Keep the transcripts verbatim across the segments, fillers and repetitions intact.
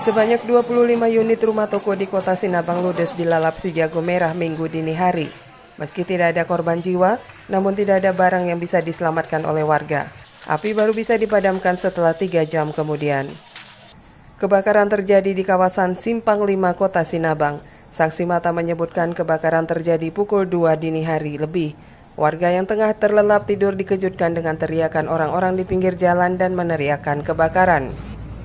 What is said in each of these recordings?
Sebanyak dua puluh lima unit rumah toko di kota Sinabang ludes dilalap si jago merah Minggu dini hari. Meski tidak ada korban jiwa, namun tidak ada barang yang bisa diselamatkan oleh warga. Api baru bisa dipadamkan setelah tiga jam kemudian. Kebakaran terjadi di kawasan Simpang lima, kota Sinabang. Saksi mata menyebutkan kebakaran terjadi pukul dua dini hari lebih. Warga yang tengah terlelap tidur dikejutkan dengan teriakan orang-orang di pinggir jalan dan meneriakkan kebakaran.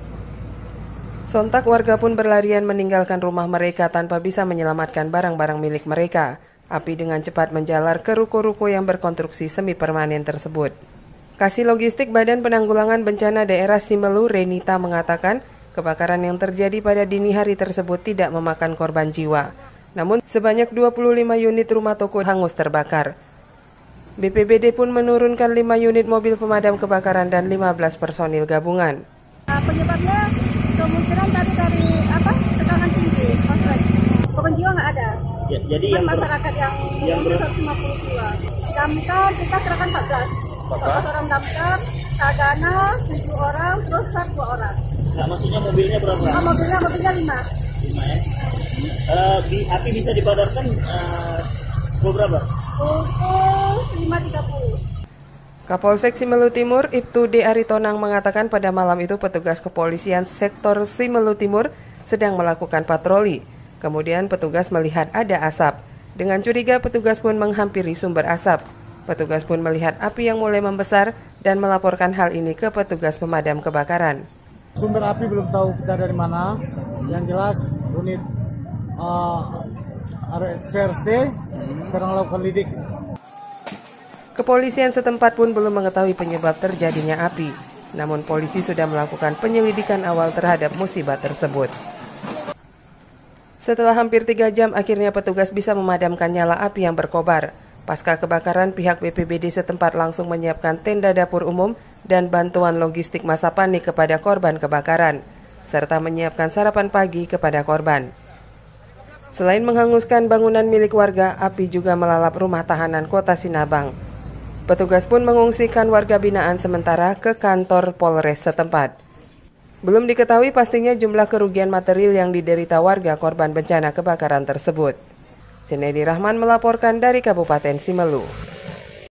Sontak warga pun berlarian meninggalkan rumah mereka tanpa bisa menyelamatkan barang-barang milik mereka. Api dengan cepat menjalar ke ruko-ruko yang berkonstruksi semi permanen tersebut. Kasih Logistik Badan Penanggulangan Bencana Daerah Simelu, Renita, mengatakan kebakaran yang terjadi pada dini hari tersebut tidak memakan korban jiwa. Namun sebanyak dua puluh lima unit rumah toko hangus terbakar. B P B D pun menurunkan lima unit mobil pemadam kebakaran dan lima belas personil gabungan. Penyebabnya kemungkinan tadi dari apa tekanan tinggi, kontrak. Korban jiwa nggak ada. Ya, jadi kan yang masyarakat yang yang seratus lima puluh jiwa. Damkar kita kerahkan empat belas. empat belas orang damkar, Tagana tujuh orang, terus S A R dua orang. Nah, maksudnya mobilnya berapa? Oh, mobilnya mobilnya lima. lima ya. Uh, di, api bisa dipadamkan uh, pukul berapa? Pukul lima tiga puluh. Kapolsek Simelu Timur, Ibtu D. Aritonang, mengatakan pada malam itu petugas kepolisian sektor Simelu Timur sedang melakukan patroli. Kemudian petugas melihat ada asap. Dengan curiga petugas pun menghampiri sumber asap. Petugas pun melihat api yang mulai membesar dan melaporkan hal ini ke petugas pemadam kebakaran. Sumber api belum tahu kita dari mana. Yang jelas unit uh, S R C sedang melakukan lidik. Kepolisian setempat pun belum mengetahui penyebab terjadinya api. Namun polisi sudah melakukan penyelidikan awal terhadap musibah tersebut. Setelah hampir tiga jam, akhirnya petugas bisa memadamkan nyala api yang berkobar. Pasca kebakaran, pihak B P B D setempat langsung menyiapkan tenda dapur umum dan bantuan logistik masa panik kepada korban kebakaran, serta menyiapkan sarapan pagi kepada korban. Selain menghanguskan bangunan milik warga, api juga melalap rumah tahanan kota Sinabang. Petugas pun mengungsikan warga binaan sementara ke kantor Polres setempat. Belum diketahui pastinya jumlah kerugian material yang diderita warga korban bencana kebakaran tersebut. Junaidi Rahman melaporkan dari Kabupaten Simelu.